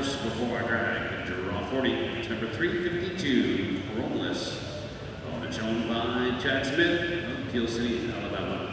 horse before I drag. Draw 40. It's number 352, Romulus. It's owned by Chad Smith of Peel City, Alabama.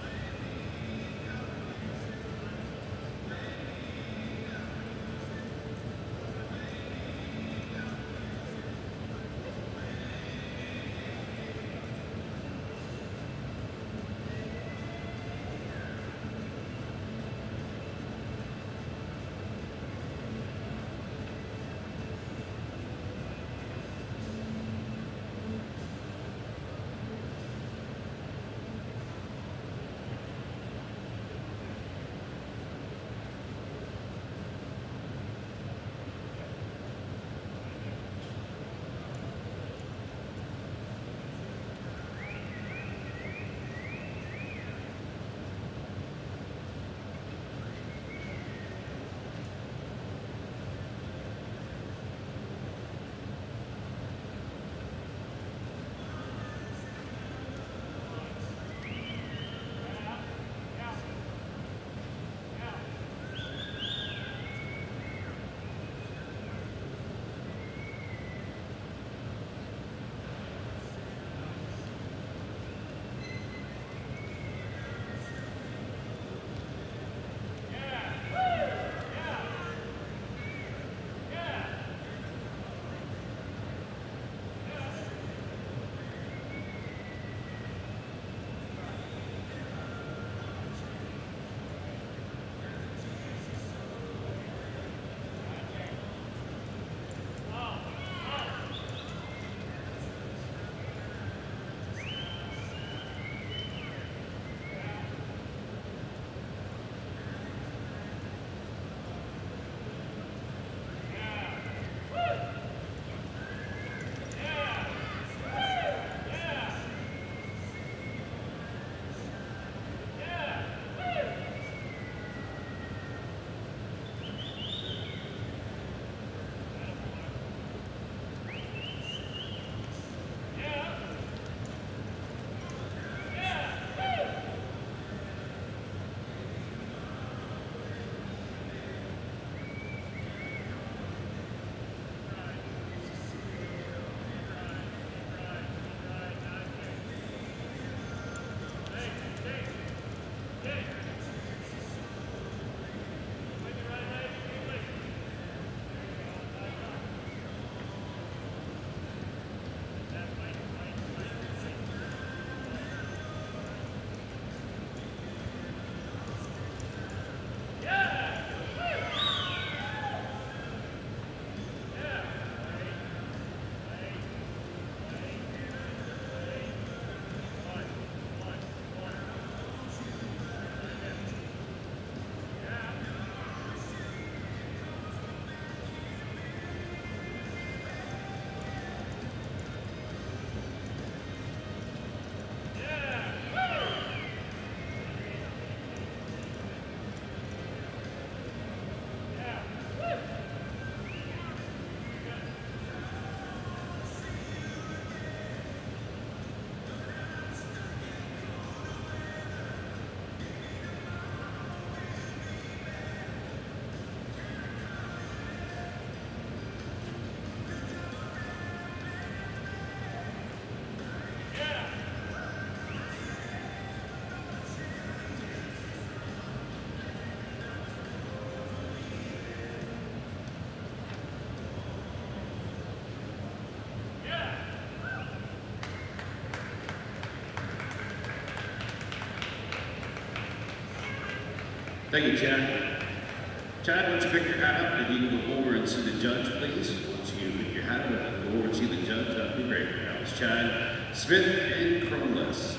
Thank you, Chad. Chad, why don't you pick your hat up and you can go over and see the judge, please? Once you pick your hat up and go over and see the judge, that'd be great. That was Chad Smith and Cromless.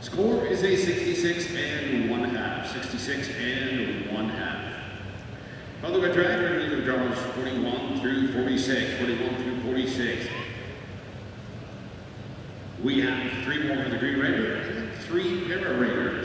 Score is a 66 and 1/2. 66 and 1/2. Followed by drag, we're going to do draws 41 through 46. 41 through 46. We have 3 more for the Green Raider and 3 Para Raiders.